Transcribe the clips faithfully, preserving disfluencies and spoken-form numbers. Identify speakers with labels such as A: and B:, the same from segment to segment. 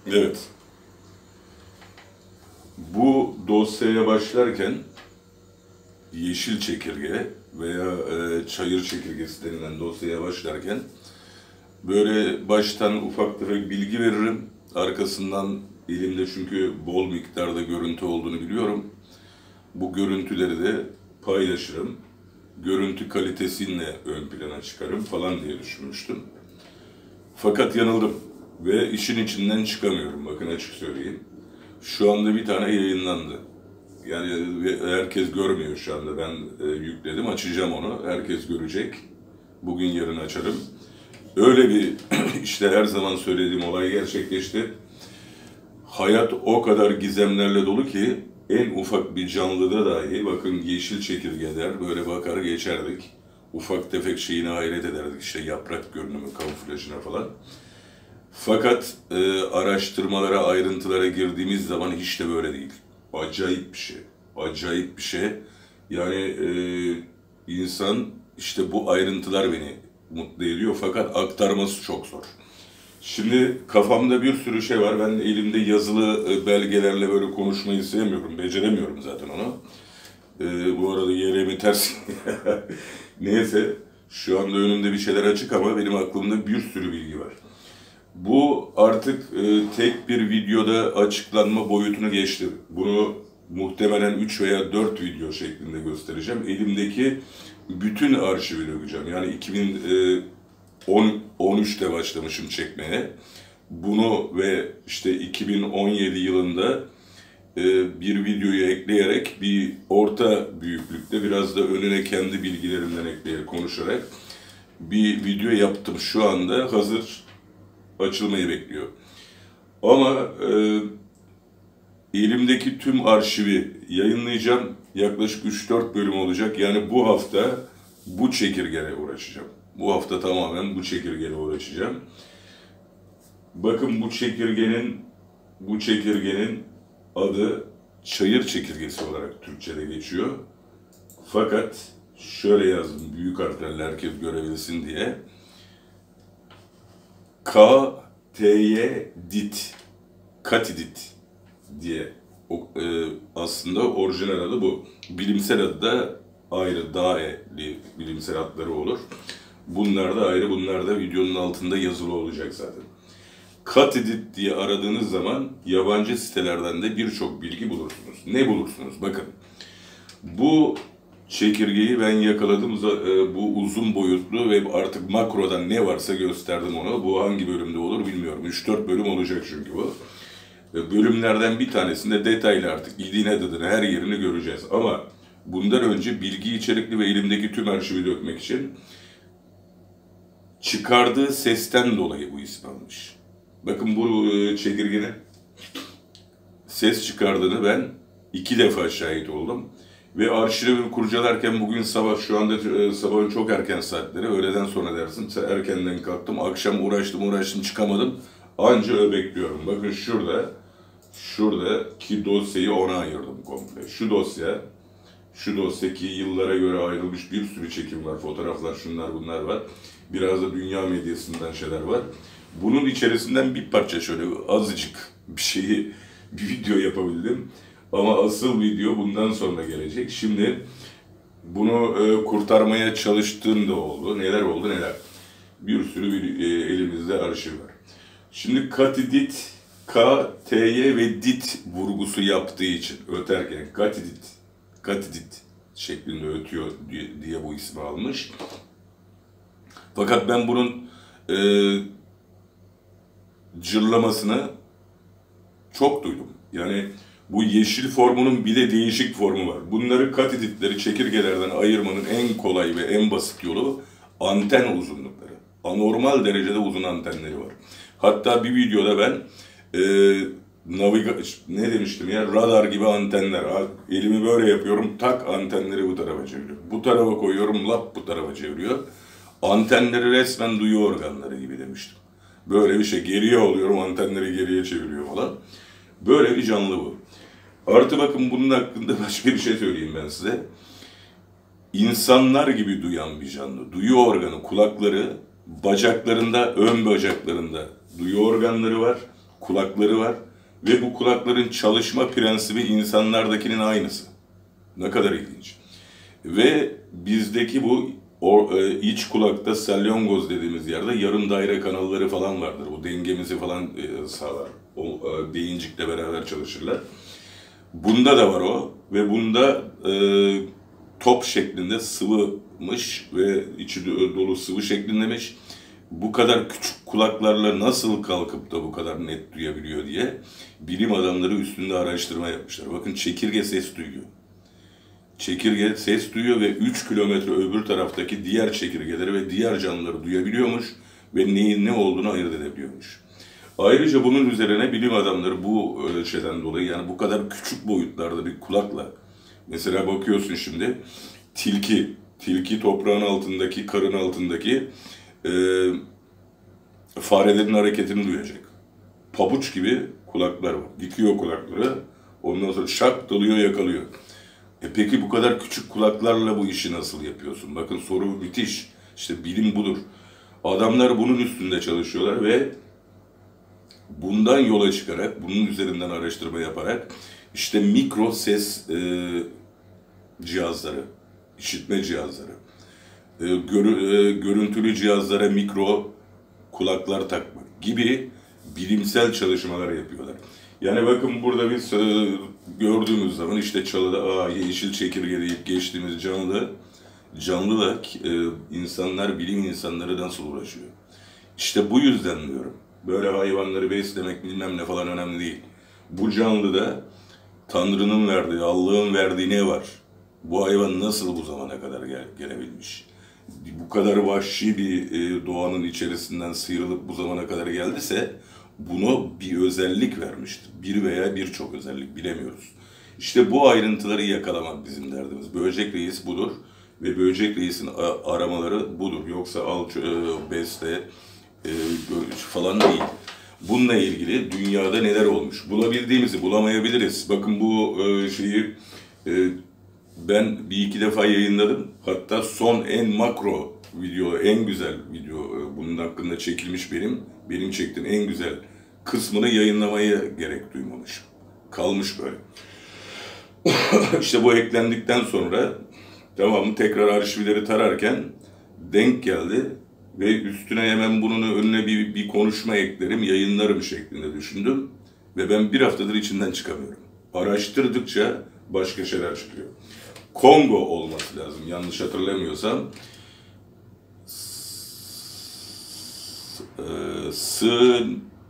A: Evet. Bu dosyaya başlarken yeşil çekirge veya e, çayır çekirgesi denilen dosyaya başlarken böyle baştan ufak tefek bilgi veririm. Arkasından elimde çünkü bol miktarda görüntü olduğunu biliyorum. Bu görüntüleri de paylaşırım. Görüntü kalitesiyle ön plana çıkarım falan diye düşünmüştüm. Fakat yanıldım ve işin içinden çıkamıyorum. Bakın açık söyleyeyim. Şu anda bir tane yayınlandı. Yani herkes görmüyor şu anda. Ben e, yükledim, açacağım onu. Herkes görecek. Bugün yarın açarım. Öyle bir işte her zaman söylediğim olay gerçekleşti. Hayat o kadar gizemlerle dolu ki en ufak bir canlıda dahi bakın yeşil çekirgeler böyle bakar geçerdik. Ufak tefek şeyine hayret ederdik işte yaprak görünümü, kamuflajına falan. Fakat e, araştırmalara, ayrıntılara girdiğimiz zaman hiç de böyle değil. Acayip bir şey. Acayip bir şey. Yani e, insan işte bu ayrıntılar beni mutlu ediyor fakat aktarması çok zor. Şimdi kafamda bir sürü şey var. Ben elimde yazılı belgelerle böyle konuşmayı sevmiyorum. Beceremiyorum zaten onu. Ee, bu arada yerimi ters. Neyse şu anda önümde bir şeyler açık ama benim aklımda bir sürü bilgi var. Bu artık e, tek bir videoda açıklanma boyutunu geçti. Bunu muhtemelen üç veya dört video şeklinde göstereceğim. Elimdeki bütün arşivi dökeceğim. Yani iki bin on üçte başlamışım çekmeye. Bunu ve işte iki bin on yedi yılında e, bir videoyu ekleyerek bir orta büyüklükte biraz da önüne kendi bilgilerimden ekleyerek konuşarak bir video yaptım. Şu anda hazır açılmayı bekliyor. Ama e, elimdeki tüm arşivi yayınlayacağım. Yaklaşık üç dört bölüm olacak. Yani bu hafta bu çekirgeyle uğraşacağım. Bu hafta tamamen bu çekirgeyle uğraşacağım. Bakın bu çekirgenin bu çekirgenin adı çayır çekirgesi olarak Türkçe'de geçiyor. Fakat şöyle yazdım büyük harflerle herkes görebilsin diye. K T Y dit. Katidit diye e, aslında orijinal adı bu. Bilimsel adı da ayrı, daha eli bilimsel adları olur. Bunlar da ayrı, bunlar da videonun altında yazılı olacak zaten. Katidit diye aradığınız zaman yabancı sitelerden de birçok bilgi bulursunuz. Ne bulursunuz? Bakın, bu çekirgeyi ben yakaladım. Bu uzun boyutlu ve artık makrodan ne varsa gösterdim ona. Bu hangi bölümde olur bilmiyorum. üç dört bölüm olacak çünkü bu. Bölümlerden bir tanesinde detaylı artık İdine dıdını her yerini göreceğiz. Ama bundan önce bilgi içerikli ve elimdeki tüm arşivi dökmek için çıkardığı sesten dolayı bu ismi almış. Bakın bu çekirgenin ses çıkardığını ben iki defa şahit oldum. Ve arşivi kurcalarken bugün sabah, şu anda sabahın çok erken saatleri, öğleden sonra dersin, erkenden kalktım, akşam uğraştım uğraştım çıkamadım. Anca öyle bekliyorum. Bakın şurada, şuradaki dosyayı ona ayırdım komple. Şu dosya, şu dosyadaki yıllara göre ayrılmış bir sürü çekim var, fotoğraflar, şunlar bunlar var. Biraz da dünya medyasından şeyler var. Bunun içerisinden bir parça şöyle azıcık bir şeyi, bir video yapabildim. Ama asıl video bundan sonra gelecek. Şimdi bunu e, kurtarmaya çalıştığım da oldu. Neler oldu neler. Bir sürü bir, e, elimizde arşiv var. Şimdi katidit, K, T, Y ve dit vurgusu yaptığı için öterken katidit, katidit şeklinde ötüyor diye, diye bu ismi almış. Fakat ben bunun e, cırlamasını çok duydum. Yani bu yeşil formunun bir de değişik formu var. Bunları katiditleri çekirgelerden ayırmanın en kolay ve en basit yolu anten uzunlukları. Anormal derecede uzun antenleri var. Hatta bir videoda ben e, naviga ne demiştim ya, radar gibi antenler. Elimi böyle yapıyorum, tak antenleri bu tarafa çeviriyor. Bu tarafa koyuyorum, lap bu tarafa çeviriyor. Antenleri resmen duyu organları gibi demiştim. Böyle bir şey, geriye alıyorum, antenleri geriye çeviriyor falan. Böyle bir canlı bu. Artı bakın bunun hakkında başka bir şey söyleyeyim ben size. İnsanlar gibi duyan bir canlı. Duyu organı, kulakları, bacaklarında, ön bacaklarında duyu organları var. kulakları var ve bu kulakların çalışma prensibi insanlardakinin aynısı. Ne kadar ilginç. Ve bizdeki bu o, e, iç kulakta salyangoz dediğimiz yerde yarım daire kanalları falan vardır. Bu dengemizi falan e, sağlar. O e, beyincikle beraber çalışırlar. Bunda da var o ve bunda e, top şeklinde sıvımış ve içi dolu sıvı şeklindeymiş. Bu kadar küçük kulaklarla nasıl kalkıp da bu kadar net duyabiliyor diye bilim adamları üstünde araştırma yapmışlar. Bakın çekirge ses duyuyor. Çekirge ses duyuyor ve üç kilometre öbür taraftaki diğer çekirgeleri ve diğer canlıları duyabiliyormuş ve neyin ne olduğunu ayırt edebiliyormuş. Ayrıca bunun üzerine bilim adamları bu şeyden dolayı, yani bu kadar küçük boyutlarda bir kulakla, mesela bakıyorsun şimdi tilki, tilki toprağın altındaki, karın altındaki e, farelerin hareketini duyacak. Pabuç gibi kulaklar var. Dikiyor kulakları, ondan sonra şak dalıyor, yakalıyor. E peki bu kadar küçük kulaklarla bu işi nasıl yapıyorsun? Bakın soru müthiş. İşte bilim budur. Adamlar bunun üstünde çalışıyorlar ve bundan yola çıkarak, bunun üzerinden araştırma yaparak işte mikro ses e, cihazları, işitme cihazları, e, görü, e, görüntülü cihazlara mikro kulaklar takmak gibi bilimsel çalışmalar yapıyorlar. Yani bakın burada biz e, gördüğümüz zaman işte çalıda aa yeşil çekirge deyip geçtiğimiz canlı, canlıla e, insanlar, bilim insanları nasıl uğraşıyor? İşte bu yüzden diyorum. Böyle hayvanları beslemek bilmem ne falan önemli değil. Bu canlıda Tanrı'nın verdiği, Allah'ın verdiği ne var? Bu hayvan nasıl bu zamana kadar gel gelebilmiş? Bu kadar vahşi bir e, doğanın içerisinden sıyrılıp bu zamana kadar geldiyse buna bir özellik vermiştir. Bir veya birçok özellik, bilemiyoruz. İşte bu ayrıntıları yakalamak bizim derdimiz. Böcek Reis budur ve Böcek Reis'in aramaları budur. Yoksa al, e, besle, e, falan değil. Bununla ilgili dünyada neler olmuş? Bulabildiğimizi bulamayabiliriz. Bakın bu e, şeyi e, ben bir iki defa yayınladım. Hatta son en makro video, en güzel video e, bunun hakkında çekilmiş benim. Benim çektiğim en güzel kısmını yayınlamaya gerek duymamışım. Kalmış böyle. İşte bu eklendikten sonra tamam, tekrar arşivleri tararken denk geldi. Ve üstüne hemen bunun önüne bir, bir konuşma eklerim, yayınlarım şeklinde düşündüm. Ve ben bir haftadır içinden çıkamıyorum. Araştırdıkça başka şeyler çıkıyor. Kongo olması lazım, yanlış hatırlamıyorsam. S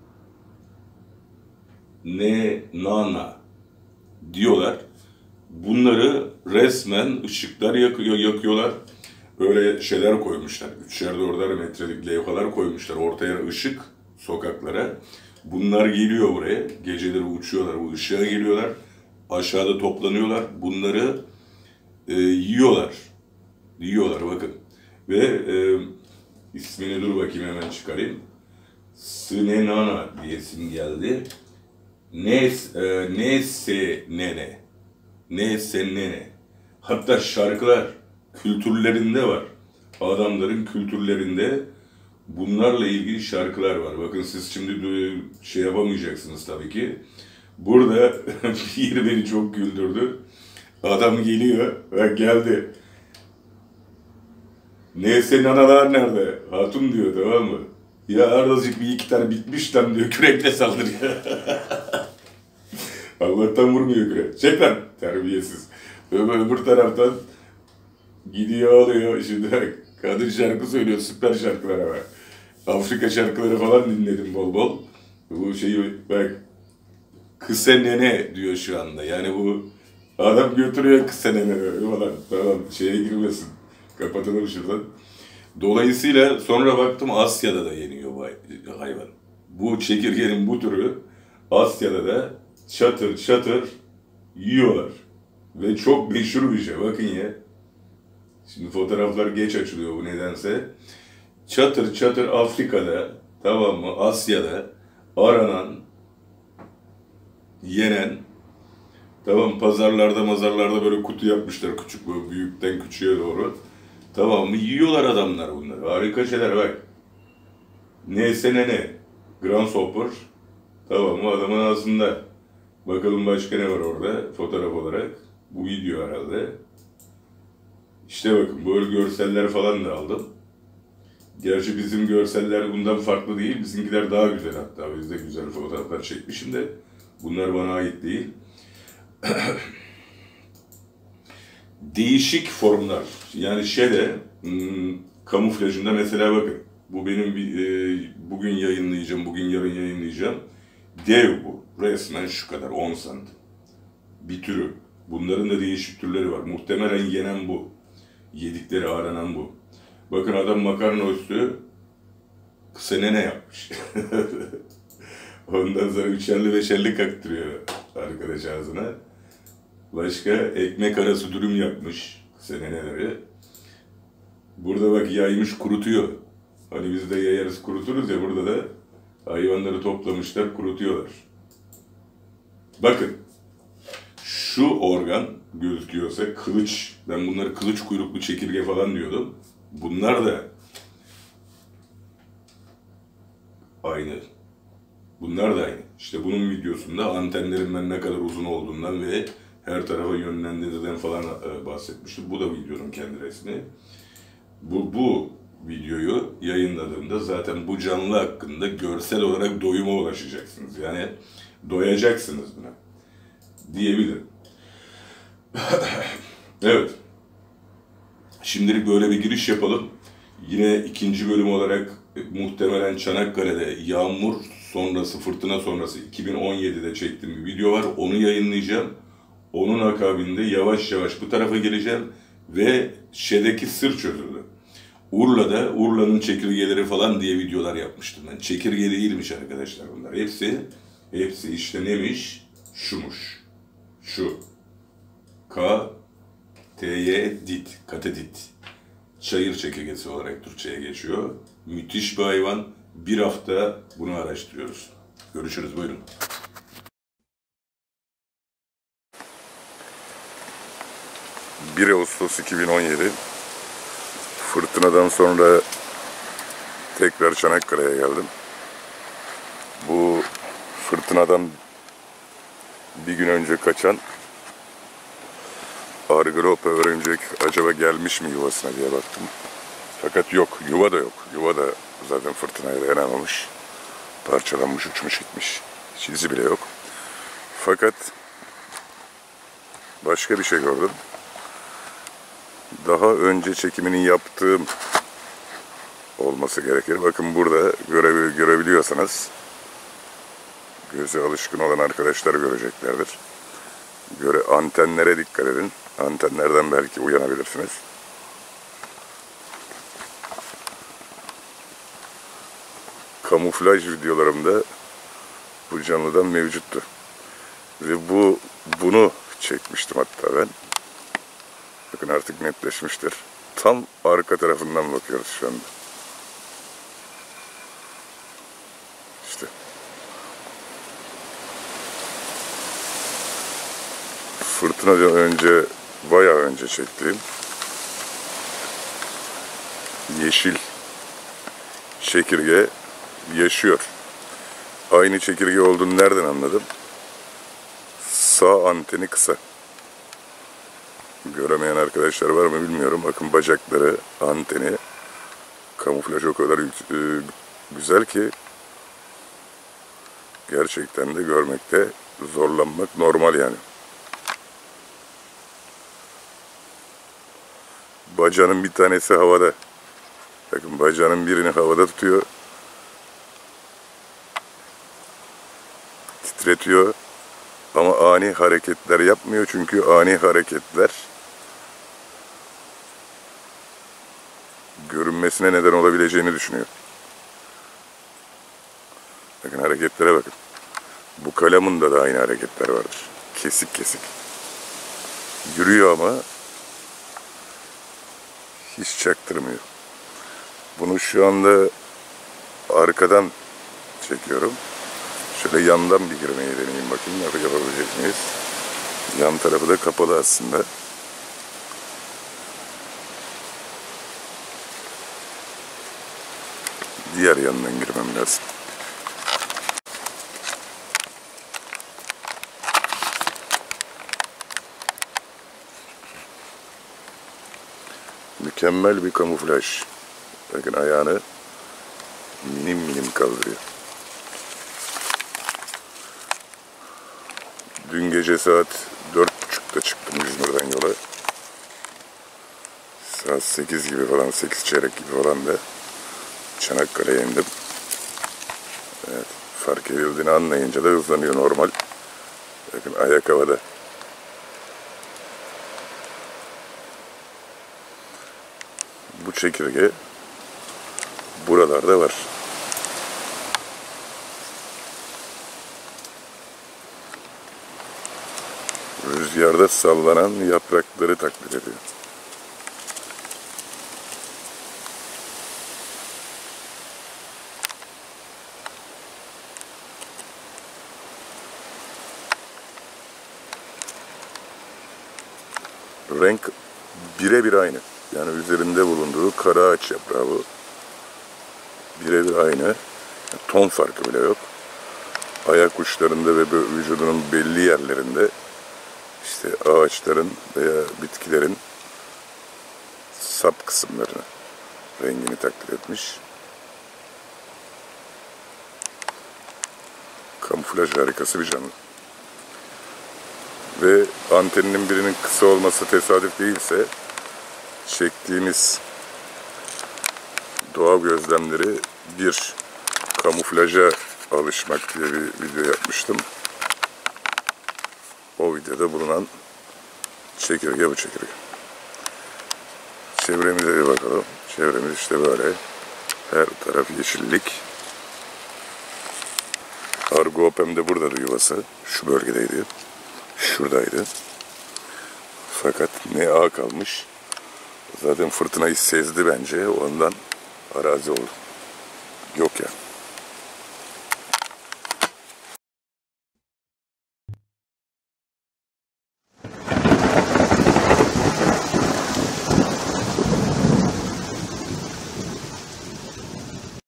A: ne nana diyorlar. Bunları resmen ışıklar yakıyor, yakıyorlar. Böyle şeyler koymuşlar. Üçer dörder metrelik levhalar koymuşlar. Ortaya ışık sokaklara. Bunlar geliyor buraya. Geceleri uçuyorlar. Bu ışığa geliyorlar. Aşağıda toplanıyorlar. Bunları e, yiyorlar. Yiyorlar bakın. Ve e, ismini dur bakayım hemen çıkarayım. Sınenana diyesim geldi. Nes, e, nese nene. Nese nene. Hatta şarkılar kültürlerinde var. Adamların kültürlerinde bunlarla ilgili şarkılar var. Bakın siz şimdi şey yapamayacaksınız tabii ki. Burada bir beni çok güldürdü. Adam geliyor ve geldi. Neyse nanalar nerede? Hatun diyor, tamam mı? Ya aracık bir iki tane bitmiş lan diyor. Kürekle saldırıyor. Allah'tan vurmuyor kürek. Çek lan terbiyesiz. Öbür, öbür taraftan gidiyor alıyor. Şimdi kadın şarkı söylüyor. Süper şarkılar ama. Afrika şarkıları falan dinledim bol bol. Bu şeyi bak. Kısa nene diyor şu anda. Yani bu adam götürüyor kısa nene falan. Tamam şeye girmesin. Kapatalım şuradan. Dolayısıyla sonra baktım Asya'da da yeniyor bu hayvan. Bu çekirgenin bu türü Asya'da da çatır çatır yiyorlar. Ve çok meşhur bir şey. Bakın ya. Şimdi fotoğraflar geç açılıyor bu nedense. Çatır çatır Afrika'da, tamam mı, Asya'da aranan, yenen, tamam, pazarlarda mazarlarda böyle kutu yapmışlar küçük, böyle büyükten küçüğe doğru. Tamam mı, yiyorlar adamlar bunları. Harika şeyler bak. Neyse ne ne. Grasshopper, Tamam mı? Adamın ağzında. Bakalım başka ne var orada fotoğraf olarak. Bu video herhalde. İşte bakın böyle görseller falan da aldım. Gerçi bizim görseller bundan farklı değil. Bizimkiler daha güzel hatta. Biz de güzel fotoğraflar çekmişim de. Bunlar bana ait değil. Değişik formlar. Yani şeyde hmm, kamuflajında mesela bakın. Bu benim bir, e, bugün yayınlayacağım, bugün yarın yayınlayacağım. Dev bu. Resmen şu kadar, on santim. Bir türü. Bunların da değişik türleri var. Muhtemelen yenen bu. Yedikleri aranan bu. Bakın adam makarna üstü kısa nene yapmış. Ondan sonra üçerli beşerli kaktırıyor arkadaş ağzına. Başka ekmek arası dürüm yapmış kısa neneleri. Burada bak yaymış kurutuyor. Hani biz de yayarız kuruturuz ya, burada da hayvanları toplamışlar kurutuyorlar. Bakın şu organ gözüküyorsa kılıç, ben bunları kılıç kuyruklu çekirge falan diyordum. Bunlar da aynı. Bunlar da aynı. İşte bunun videosunda antenlerin ben ne kadar uzun olduğundan ve her tarafa yönlendirdiğinden falan bahsetmiştim. Bu da videonun kendi resmi. Bu, bu videoyu yayınladığımda zaten bu canlı hakkında görsel olarak doyuma ulaşacaksınız. Yani doyacaksınız buna diyebilirim. Evet. Şimdilik böyle bir giriş yapalım. Yine ikinci bölüm olarak muhtemelen Çanakkale'de yağmur sonrası, fırtına sonrası iki bin on yedide çektiğim bir video var. Onu yayınlayacağım. Onun akabinde yavaş yavaş bu tarafa geleceğim ve şeydeki sır çözüldü. Urla'da, Urla'nın çekirgeleri falan diye videolar yapmıştım ben. Çekirge değilmiş arkadaşlar bunlar. Hepsi, hepsi işte neymiş? Şumuş. Şu. K, T, Y, dit. Katedit. Çayır çekirgesi olarak Türkçe'ye geçiyor. Müthiş bir hayvan. Bir hafta bunu araştırıyoruz. Görüşürüz, buyurun. bir Ağustos iki bin on yedi. Fırtınadan sonra tekrar Çanakkale'ye geldim. Bu fırtınadan bir gün önce kaçan Argyrope örümcek acaba gelmiş mi yuvasına diye baktım. Fakat yok, yuva da yok. Yuva da zaten fırtınaya dayanamamış. Parçalanmış, uçmuş gitmiş. Hiç izi bile yok. Fakat başka bir şey gördüm. Daha önce çekimini yaptığım olması gerekir. Bakın burada göre, görebiliyorsanız, göze alışkın olan arkadaşlar göreceklerdir. Göre antenlere dikkat edin. Antenlerden belki uyanabilirsiniz. Kamuflaj videolarımda bu canlıdan mevcuttu. Ve bu bunu çekmiştim hatta ben. Bakın artık netleşmiştir. Tam arka tarafından bakıyoruz şu anda. İşte. Fırtınadan önce, bayağı önce çektiğim yeşil çekirge yaşıyor. Aynı çekirge olduğunu nereden anladım? Sağ anteni kısa. Göremeyen arkadaşlar var mı bilmiyorum. Bakın bacakları, anteni, kamuflaj o kadar güzel ki gerçekten de görmekte zorlanmak normal yani. Bacağının bir tanesi havada. Bakın bacağının birini havada tutuyor. Titretiyor. Ama ani hareketler yapmıyor. Çünkü ani hareketler görünmesine neden olabileceğini düşünüyor. Bakın hareketlere bakın. Bu kalemunda da aynı hareketler vardır. Kesik kesik. Yürüyor ama hiç çaktırmıyor. Bunu şu anda arkadan çekiyorum. Şöyle yandan bir girmeyi deneyeyim bakayım. Yapabilecek miyiz? Yan tarafı da kapalı aslında. Diğer yandan girmem lazım.
B: Mükemmel bir kamuflaj. Bakın ayağını minim minim kaldırıyor. Dün gece saat dört buçukta çıktım İzmir'den yola. Saat sekiz gibi falan, sekiz çeyrek gibi falan da Çanakkale'ye indim. Evet, fark edildiğini anlayınca da hızlanıyor normal. Bakın ayak havada. Bu çekirge buralarda var. Rüzgarda sallanan yaprakları taklit ediyor. Renk birebir aynı. Yani üzerinde bulunduğu kara ağaç yaprağı bu. Birebir aynı. Ton farkı bile yok. Ayak uçlarında ve vücudunun belli yerlerinde işte ağaçların veya bitkilerin sap kısımlarını rengini taklit etmiş. Kamuflaj harikası bir canlı. Ve anteninin birinin kısa olması tesadüf değilse çektiğimiz doğa gözlemleri bir kamuflaja alışmak diye bir video yapmıştım. O videoda bulunan çekirge bu çekirge. Çevremize bir bakalım. Çevremiz işte böyle. Her taraf yeşillik. Argopem de buradaydı yuvası. Şu bölgedeydi. Şuradaydı. Fakat ne ağ kalmış. Zaten fırtınayı sezdi bence. Ondan arazi oldu. Yok ya. Yani.